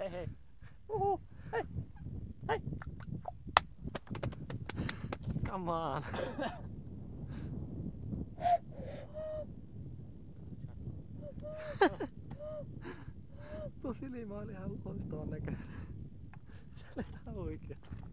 hei hei. Uhu, hei. Hei. Come on. Tuo silmä oli ihan loistavan näköinen. Se oli ihan oikein.